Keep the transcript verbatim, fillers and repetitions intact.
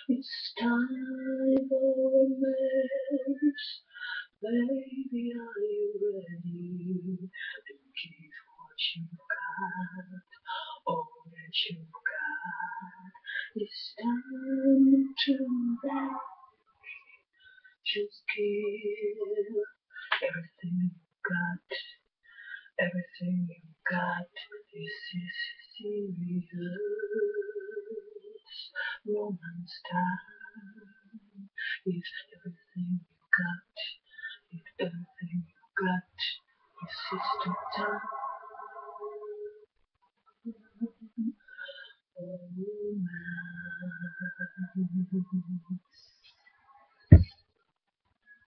It's time for romance. Baby, are you ready to give what you've got, all that you've got? It's time to that. Just give everything you've got, everything you've got. This is serious romance time. If everything you got, if everything you got, your sister time.